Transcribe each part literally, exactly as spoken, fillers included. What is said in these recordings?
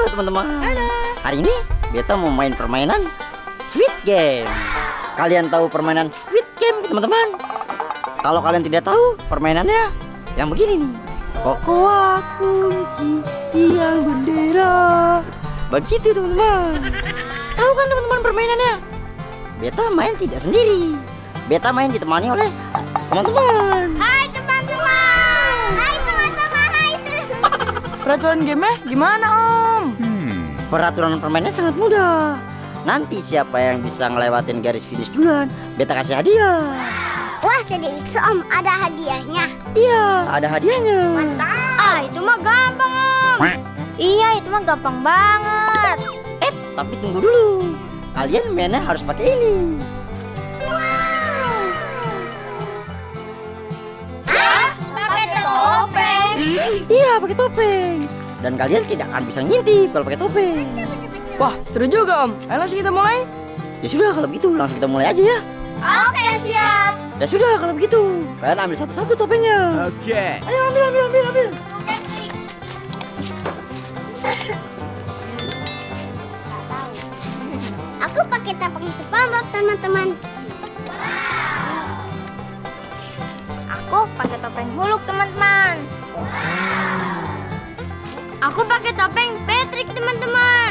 Halo teman-teman. Halo. Hari ini beta mau main permainan Squid Game. Kalian tahu permainan Squid Game teman-teman? Kalau kalian tidak tahu permainannya yang begini nih. Kokoa kunci tiang bendera. Begitu teman-teman. Tahu kan teman-teman permainannya? Beta main tidak sendiri. Beta main ditemani oleh teman-teman. Hai teman-teman. Hai teman-teman. Hai. Peraturan game gimana Om? Hmm. Peraturan permainannya sangat mudah. Nanti siapa yang bisa ngelewatin garis finish duluan, beta kasih hadiah. Wah serius Om, ada hadiahnya? Iya, ada hadiahnya. Mantap. Ah itu mah gampang Om. Iya itu mah gampang banget. Eh, tapi tunggu dulu. Kalian mainnya harus pakai ini. Hah? Pakai topeng? Iya, pakai topeng. Dan kalian tidak akan bisa ngintip kalau pakai topeng. Wah seru juga Om. Ayo langsung kita mulai. Ya sudah kalau begitu langsung kita mulai aja ya. Oke siap. Ya sudah kalau begitu kalian ambil satu-satu topengnya. Oke. Ayo ambil ambil ambil ambil. Aku pakai topeng SpongeBob teman-teman. Aku pakai topeng Hulk teman-teman. Aku pakai topeng Patrick teman-teman.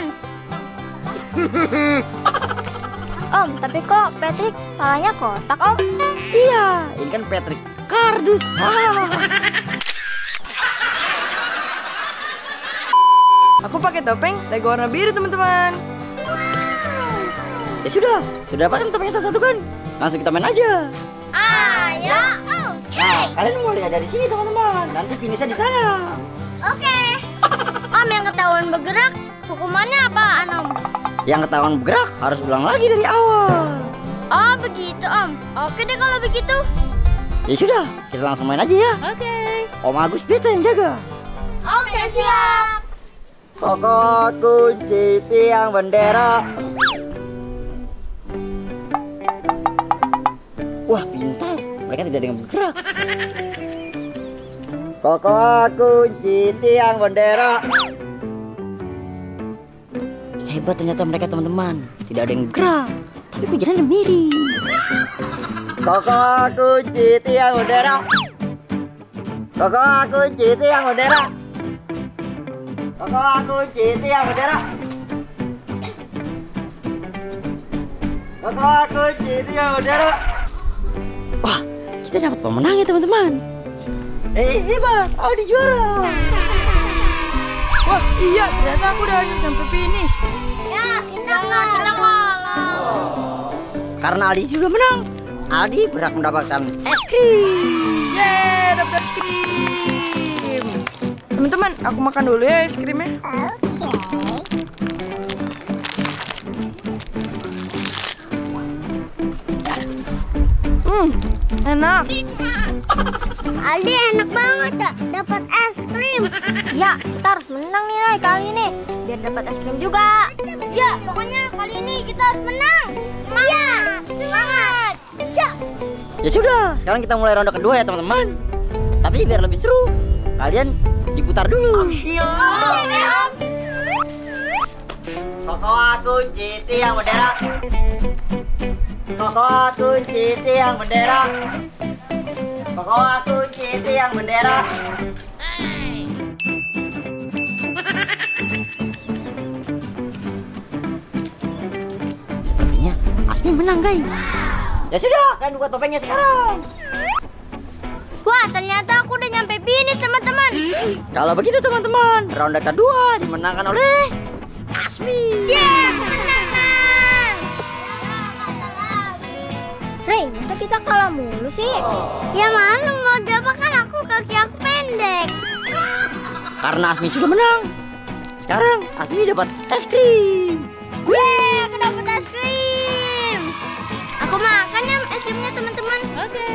Om, tapi kok Patrick palanya kotak Om? Iya, ini kan Patrick kardus. Aku pakai topeng Lego warna biru teman-teman. Ya sudah, sudah dapat topengnya satu-satu kan? Langsung kita main aja. Ayo, oke. Nah, kalian mulai dari sini teman-teman. Nanti finishnya di sana. Oke. Om yang ketahuan bergerak, hukumannya apaan Om? Yang ketahuan bergerak harus ulang lagi dari awal. Oh begitu Om. Oke deh kalau begitu. Ya sudah, kita langsung main aja ya. Oke. Om Agus beta yang jaga. Oke siap. Kokoa kunci tiang bendera. Wah pintar, mereka tidak ada yang bergerak. Kokoa kunci tiang bendera. Hebat ternyata mereka teman-teman. Tidak ada yang bergerak, tapi kok jalannya miring. Kokoa kunci tiang bendera. Kokoa kunci tiang bendera. Kokoa kunci tiang bendera. Kokoa kunci tiang bendera. Wah, kita dapat pemenang ya teman-teman. Eh, hebat, Aldi juara. Wah iya ternyata aku udah sampai finish. Ya kita nggak kita kalah. Karena Aldi sudah menang, Aldi berhak mendapatkan es krim. Yeay dapat es krim. Teman-teman aku makan dulu ya es krimnya. Hmm enak. Aldi enak banget ya, dapat es krim. Ya, kita harus menang nih Ray kali ini, biar dapat es krim juga. Ya, pokoknya kali ini kita harus menang. Semangat! Ya, semangat! Ya. Ya sudah, sekarang kita mulai ronde kedua ya teman-teman. Tapi biar lebih seru, kalian diputar dulu. Oke, Om. Kokoa kunci tiang bendera. Kokoa kunci tiang bendera. Kokoa kunci tiang bendera. Sepertinya Asmi menang guys. Ya sudah, kalian buka topengnya sekarang. Wah, ternyata aku udah nyampe finish teman-teman. Kalau begitu teman-teman, ronde kedua dimenangkan oleh Asmi. Yeah, menang. Ray, masa kita kalah mulu sih? Ya mana mau jawab kan aku kaki aku pendek. Karena Asmi sudah menang, sekarang Asmi dapat es krim. Yeay, aku dapat es krim. Aku makan ya es krimnya teman-teman. Oke.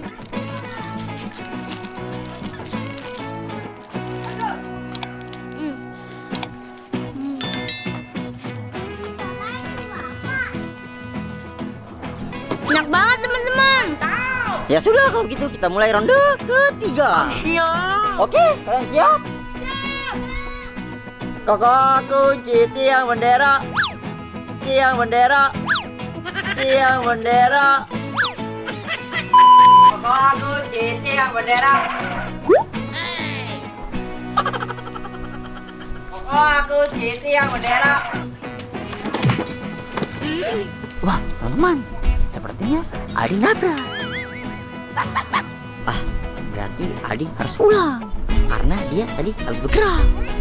Hmm. Enak banget teman-teman. Ya sudah kalau begitu kita mulai ronde ketiga. Iya. Oke, kalian siap? Koko kunci tiang bendera, tiang bendera, tiang bendera. Koko kunci tiang bendera. Koko kunci tiang bendera. Wah, teman-teman, sepertinya Aldi nabrak. Ah, berarti Aldi harus pulang karena dia tadi habis bergerak.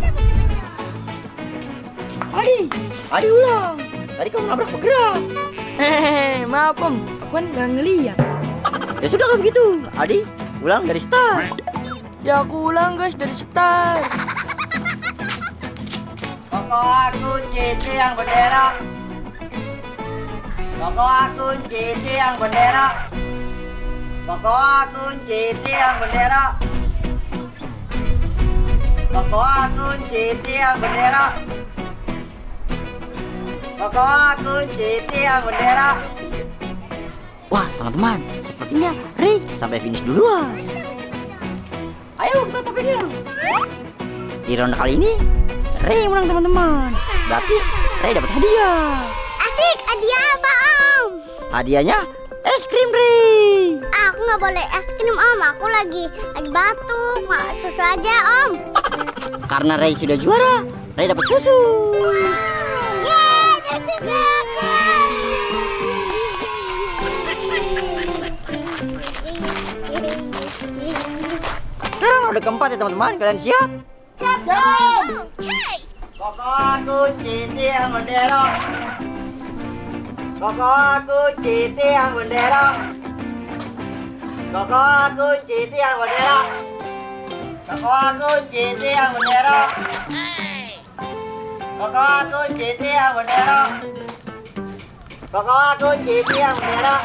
Aldi, Aldi ulang. Tadi kamu nabrak bergerak. Hehehe, maaf Om, aku kan nggak ngeliat. Ya sudah kalau begitu, Aldi ulang dari start. Ya aku ulang guys dari start. Koko kunci tiang bendera. Koko kunci tiang bendera. Koko kunci tiang bendera. Koko kunci tiang bendera. Koko kunci tiang bendera. Wah, teman-teman, sepertinya Ray sampai finish duluan. Ayo buka topengnya. Di ronde kali ini Ray menang, teman-teman. Berarti Ray dapat hadiah. Asik, hadiah apa Om? Hadiahnya es krim Ray. Aku nggak boleh es krim Om, aku lagi lagi batuk, mak susu aja Om. Karena Ray sudah juara, Ray dapat susu. Yeay, dapat susu. Sekarang ronde keempat ya teman-teman, kalian siap? Siap dong. Koko kunci tiang bendera. Koko kunci tiang bendera. Koko kunci tiang bendera. Koko kunci tiang bendera. Koko kunci tiang bendera. Koko kunci tiang bendera.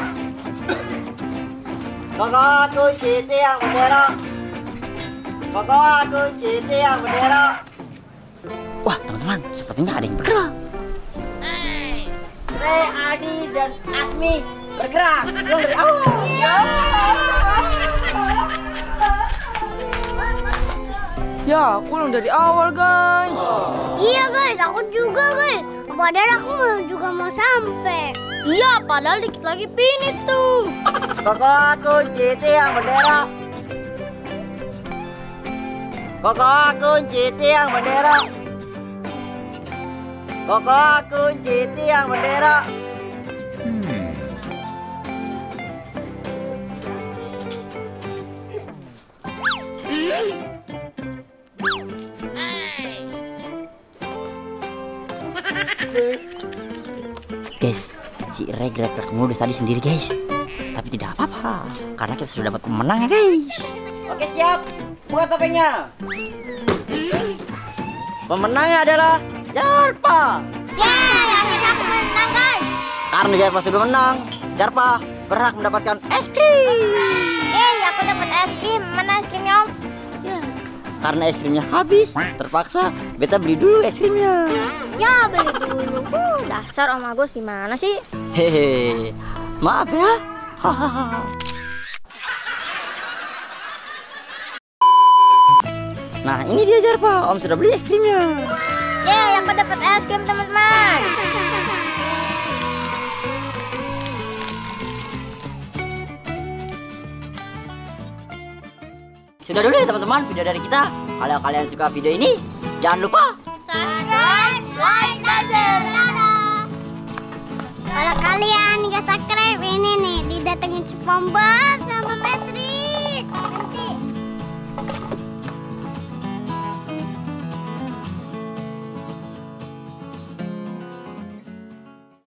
Koko kunci tiang bendera. Koko kunci tiang bendera. Wah, teman-teman, sepertinya ada yang bergerak. Ray, Aldi, dan Asmi bergerak. Pulang dari awal. Ya aku ulang dari awal guys. Iya guys, aku juga guys. Padahal aku juga mau sampai. Iya, padahal dikit lagi finish tuh. Koko kunci tiang bendera. Koko kunci tiang bendera. Koko kunci tiang bendera. Guys, si Ray gerak-gerak mulu tadi sendiri guys. Tapi tidak apa-apa, karena kita sudah dapat pemenang ya guys. Oke siap, buka topengnya. Pemenangnya adalah Jarpa. Yeay, akhirnya aku menang guys. Karena Jarpa sudah menang, Jarpa berhak mendapatkan es krim. Yeay, aku dapat es krim. Mana es krimnya Om? Karena es krimnya habis, terpaksa beta beli dulu es krimnya. Ya, beli dulu. Uh, dasar Om Agus gimana sih? Hehe, maaf ya. Hahaha. Nah, ini dia Jarpa. Om sudah beli es krimnya. Yeay, aku dapat es krim teman-teman. Sudah dulu ya teman-teman video dari kita. Kalau kalian suka video ini, jangan lupa Subscribe, like, dan share. Kalau kalian nggak subscribe ini nih, didatengin SpongeBob sama Patrick.